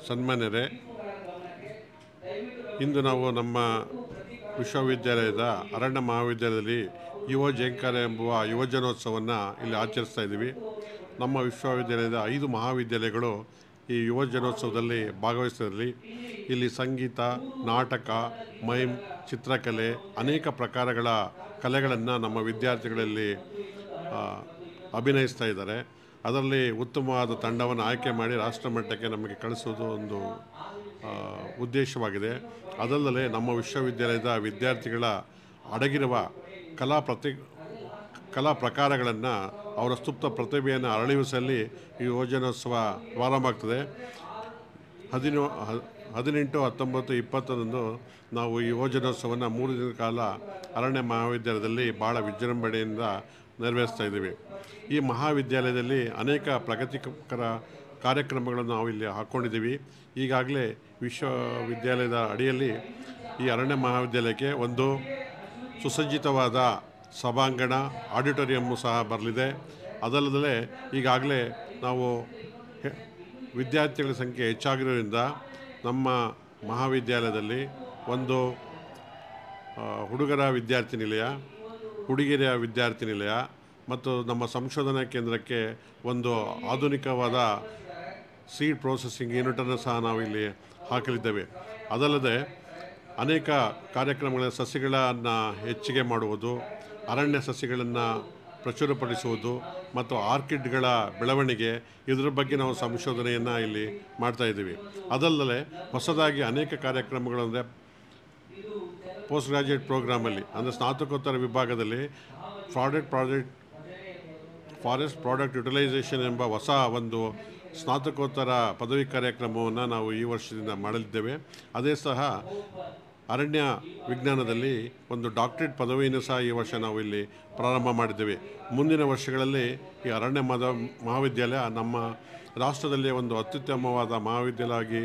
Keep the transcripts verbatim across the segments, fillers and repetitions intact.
ಸನ್ಮಾನ್ಯರೇ, ಇಂದು ನಾವು ನಮ್ಮ ವಿಶ್ವವಿದ್ಯಾಲಯದ ಅರಣ್ಯ ಮಹಾವಿದ್ಯಾಲಯದಲ್ಲಿ ಯುವ ಜಯಂಕಾರ ಎಂಬುವ ಯುವಜನೋತ್ಸವವನ್ನು ಇಲ್ಲಿ ಆಚರಿಸ್ತಾ ಇದ್ದೀವಿ. ನಮ್ಮ ವಿಶ್ವವಿದ್ಯಾಲಯದ ಐದು ಮಹಾವಿದ್ಯಾಲಯಗಳು ಈ ಯುವ ಜನೋತ್ಸವದಲ್ಲಿ ಭಾಗವಹಿಸಿದಲ್ಲಿ ಇಲ್ಲಿ ಸಂಗೀತ, ನಾಟಕ, ಮೈಮ್, ಚಿತ್ರಕಲೆ, ಅನೇಕ ಪ್ರಕಾರಗಳ ಕಲೆಗಳನ್ನು ನಮ್ಮ ವಿದ್ಯಾರ್ಥಿಗಳಲ್ಲಿ ಅಭಿನಯಿಸ್ತಾ ಇದ್ದಾರೆ. ಅದರಲ್ಲಿ ಉತ್ತಮವಾದ ತಂಡವನ್ನು ಆಯ್ಕೆ ಮಾಡಿ ರಾಷ್ಟ್ರಮಟ್ಟಕ್ಕೆ ನಮಗೆ ಕಳಿಸುವುದು ಒಂದು ಉದ್ದೇಶವಾಗಿದೆ. ಅದಲ್ಲದೆ ನಮ್ಮ ವಿಶ್ವವಿದ್ಯಾಲಯದ ವಿದ್ಯಾರ್ಥಿಗಳ ಅಡಗಿರುವ ಕಲಾ ಪ್ರತಿ ಕಲಾ ಪ್ರಕಾರಗಳನ್ನು ಅವರ ಸುಪ್ತ ಪ್ರತಿಭೆಯನ್ನು ಅರಳಿಸಲಿ ಈ ಯುವಜನೋತ್ಸವ ಪ್ರಾರಂಭ ಆಗ್ತದೆ. ಹದಿನೋ ಹದಿನೆಂಟು ಹತ್ತೊಂಬತ್ತು ಇಪ್ಪತ್ತರಂದು ನಾವು ಈ ಯುವಜನೋತ್ಸವವನ್ನು ಮೂರು ದಿನದ ಕಾಲ ಅರಣ್ಯ ಮಹಾವಿದ್ಯಾಲಯದಲ್ಲಿ ಭಾಳ ವಿಜೃಂಭಣೆಯಿಂದ ನೆರವೇರಿಸ್ತಾ ಇದ್ದೀವಿ. ಈ ಮಹಾವಿದ್ಯಾಲಯದಲ್ಲಿ ಅನೇಕ ಪ್ರಗತಿಕರ ಕಾರ್ಯಕ್ರಮಗಳನ್ನು ನಾವು ಇಲ್ಲಿ ಹಾಕ್ಕೊಂಡಿದ್ದೀವಿ. ಈಗಾಗಲೇ ವಿಶ್ವವಿದ್ಯಾಲಯದ ಅಡಿಯಲ್ಲಿ ಈ ಅರಣ್ಯ ಮಹಾವಿದ್ಯಾಲಯಕ್ಕೆ ಒಂದು ಸುಸಜ್ಜಿತವಾದ ಸಭಾಂಗಣ, ಆಡಿಟೋರಿಯಮ್ಮು ಸಹ ಬರಲಿದೆ. ಅದಲ್ಲದೆ ಈಗಾಗಲೇ ನಾವು ವಿದ್ಯಾರ್ಥಿಗಳ ಸಂಖ್ಯೆ ಹೆಚ್ಚಾಗಿರೋದ್ರಿಂದ ನಮ್ಮ ಮಹಾವಿದ್ಯಾಲಯದಲ್ಲಿ ಒಂದು ಹುಡುಗರ ವಿದ್ಯಾರ್ಥಿ ನಿಲಯ, ಹುಡುಗಿಯರ ವಿದ್ಯಾರ್ಥಿ ನಿಲಯ ಮತ್ತು ನಮ್ಮ ಸಂಶೋಧನಾ ಕೇಂದ್ರಕ್ಕೆ ಒಂದು ಆಧುನಿಕವಾದ ಸೀಡ್ ಪ್ರೊಸೆಸಿಂಗ್ ಯೂನಿಟನ್ನು ಸಹ ನಾವು ಇಲ್ಲಿ ಹಾಕಲಿದ್ದೇವೆ. ಅದಲ್ಲದೆ ಅನೇಕ ಕಾರ್ಯಕ್ರಮಗಳ ಸಸ್ಯಗಳನ್ನು ಹೆಚ್ಚಿಗೆ ಮಾಡುವುದು, ಅರಣ್ಯ ಸಸ್ಯಗಳನ್ನು ಪ್ರಚುರಪಡಿಸುವುದು ಮತ್ತು ಆರ್ಕಿಡ್ಗಳ ಬೆಳವಣಿಗೆ, ಇದರ ಬಗ್ಗೆ ನಾವು ಸಂಶೋಧನೆಯನ್ನು ಇಲ್ಲಿ ಮಾಡ್ತಾಯಿದ್ದೀವಿ. ಅದಲ್ಲದೆ ಹೊಸದಾಗಿ ಅನೇಕ ಕಾರ್ಯಕ್ರಮಗಳು ಅಂದರೆ ಪೋಸ್ಟ್ ಗ್ರಾಜ್ಯುಯೇಟ್ ಪ್ರೋಗ್ರಾಮಲ್ಲಿ ಅಂದರೆ ಸ್ನಾತಕೋತ್ತರ ವಿಭಾಗದಲ್ಲಿ product project forest product utilization ಎಂಬ ಹೊಸ ಒಂದು ಸ್ನಾತಕೋತ್ತರ ಪದವಿ ಕಾರ್ಯಕ್ರಮವನ್ನು ನಾವು ಈ ವರ್ಷದಿಂದ ಮಾಡಲಿದ್ದೇವೆ. ಅದೇ ಸಹ ಅರಣ್ಯ ವಿಜ್ಞಾನದಲ್ಲಿ ಒಂದು ಡಾಕ್ಟರೇಟ್ ಪದವಿಯನ್ನು ಸಹ ಈ ವರ್ಷ ನಾವು ಇಲ್ಲಿ ಪ್ರಾರಂಭ ಮಾಡಿದ್ದೇವೆ. ಮುಂದಿನ ವರ್ಷಗಳಲ್ಲಿ ಈ ಅರಣ್ಯ ಮದ ಮಹಾವಿದ್ಯಾಲಯ ನಮ್ಮ ರಾಷ್ಟ್ರದಲ್ಲೇ ಒಂದು ಅತ್ಯುತ್ತಮವಾದ ಮಹಾವಿದ್ಯಾಲಯ ಆಗಿ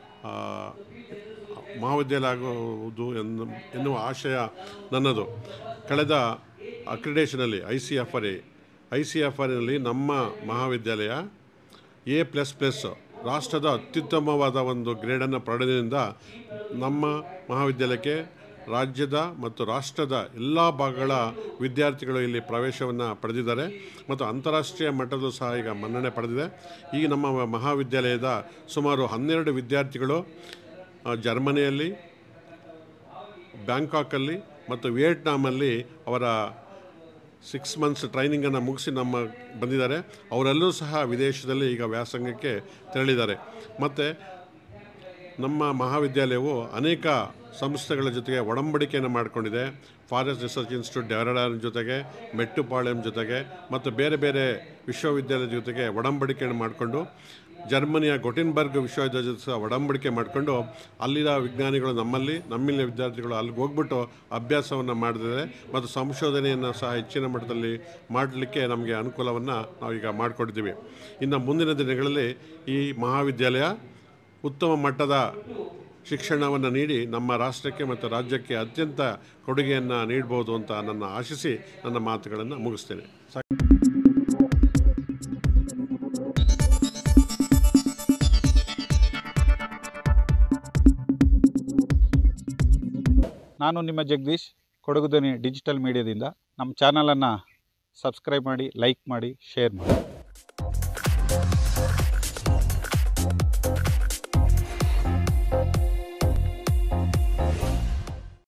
ಮಹಾವಿದ್ಯಾಲಯ ಆಗುವುದು ಎನ್ನು ಎನ್ನುವ ಆಶಯ ನನ್ನದು. ಕಳೆದ ಅಕ್ರಿಡೇಷನಲ್ಲಿ I C F R A I C F R ಎನಲ್ಲಿ ನಮ್ಮ ಮಹಾವಿದ್ಯಾಲಯ ಎ ಪ್ಲಸ್ ಪ್ಲಸ್ ರಾಷ್ಟ್ರದ ಅತ್ಯುತ್ತಮವಾದ ಒಂದು ಗ್ರೇಡನ್ನು ಪಡೆದಿಂದ ನಮ್ಮ ಮಹಾವಿದ್ಯಾಲಯಕ್ಕೆ ರಾಜ್ಯದ ಮತ್ತು ರಾಷ್ಟ್ರದ ಎಲ್ಲ ಭಾಗಗಳ ವಿದ್ಯಾರ್ಥಿಗಳು ಇಲ್ಲಿ ಪ್ರವೇಶವನ್ನು ಪಡೆದಿದ್ದಾರೆ ಮತ್ತು ಅಂತಾರಾಷ್ಟ್ರೀಯ ಮಟ್ಟದಲ್ಲೂ ಸಹ ಈಗ ಮನ್ನಣೆ ಪಡೆದಿದೆ. ಈಗ ನಮ್ಮ ಮಹಾವಿದ್ಯಾಲಯದ ಸುಮಾರು ಹನ್ನೆರಡು ವಿದ್ಯಾರ್ಥಿಗಳು ಜರ್ಮನಿಯಲ್ಲಿ, ಬ್ಯಾಂಕಾಕಲ್ಲಿ ಮತ್ತು ವಿಯೆಟ್ನಾಮಲ್ಲಿ ಅವರ ಸಿಕ್ಸ್ ಮಂತ್ಸ್ ಟ್ರೈನಿಂಗನ್ನು ಮುಗಿಸಿ ನಮ್ಮ ಬಂದಿದ್ದಾರೆ. ಅವರೆಲ್ಲೂ ಸಹ ವಿದೇಶದಲ್ಲಿ ಈಗ ವ್ಯಾಸಂಗಕ್ಕೆ ತೆರಳಿದ್ದಾರೆ. ಮತ್ತು ನಮ್ಮ ಮಹಾವಿದ್ಯಾಲಯವು ಅನೇಕ ಸಂಸ್ಥೆಗಳ ಜೊತೆಗೆ ಒಡಂಬಡಿಕೆಯನ್ನು ಮಾಡಿಕೊಂಡಿದೆ. ಫಾರೆಸ್ಟ್ ರಿಸರ್ಚ್ ಇನ್ಸ್ಟಿಟ್ಯೂಟ್ ಡೆಹರಾಡೂನ್ ಜೊತೆಗೆ, ಮೆಟ್ಟುಪಾಳ್ಯಂ ಜೊತೆಗೆ ಮತ್ತು ಬೇರೆ ಬೇರೆ ವಿಶ್ವವಿದ್ಯಾಲಯದ ಜೊತೆಗೆ ಒಡಂಬಡಿಕೆಯನ್ನು ಮಾಡಿಕೊಂಡು, ಜರ್ಮನಿಯ ಗೊಟೆನ್ಬರ್ಗ್ ವಿಶ್ವವಿದ್ಯಾಲಯದ ಜೊತೆ ಸಹ ಒಡಂಬಡಿಕೆ ಮಾಡಿಕೊಂಡು ಅಲ್ಲಿನ ವಿಜ್ಞಾನಿಗಳು ನಮ್ಮಲ್ಲಿ, ನಮ್ಮಿನ ವಿದ್ಯಾರ್ಥಿಗಳು ಅಲ್ಲಿಗೆ ಹೋಗ್ಬಿಟ್ಟು ಅಭ್ಯಾಸವನ್ನು ಮಾಡಿದ್ದಾರೆ ಮತ್ತು ಸಂಶೋಧನೆಯನ್ನು ಸಹ ಹೆಚ್ಚಿನ ಮಟ್ಟದಲ್ಲಿ ಮಾಡಲಿಕ್ಕೆ ನಮಗೆ ಅನುಕೂಲವನ್ನು ನಾವೀಗ ಮಾಡಿಕೊಟ್ಟಿದ್ದೀವಿ. ಇನ್ನು ಮುಂದಿನ ದಿನಗಳಲ್ಲಿ ಈ ಮಹಾವಿದ್ಯಾಲಯ ಉತ್ತಮ ಮಟ್ಟದ ಶಿಕ್ಷಣವನ್ನು ನೀಡಿ ನಮ್ಮ ರಾಷ್ಟ್ರಕ್ಕೆ ಮತ್ತು ರಾಜ್ಯಕ್ಕೆ ಅತ್ಯಂತ ಕೊಡುಗೆಯನ್ನು ನೀಡ್ಬೋದು ಅಂತ ನನ್ನ ಆಶಿಸಿ ನನ್ನ ಮಾತುಗಳನ್ನು ಮುಗಿಸ್ತೇನೆ. ನಾನು ನಿಮ್ಮ ಜಗದೀಶ್, ಕೊಡಗು ಧ್ವನಿ ಡಿಜಿಟಲ್ ಮೀಡಿಯಾದಿಂದ. ನಮ್ಮ ಚಾನಲನ್ನು ಸಬ್ಸ್ಕ್ರೈಬ್ ಮಾಡಿ, ಲೈಕ್ ಮಾಡಿ, ಶೇರ್ ಮಾಡಿ.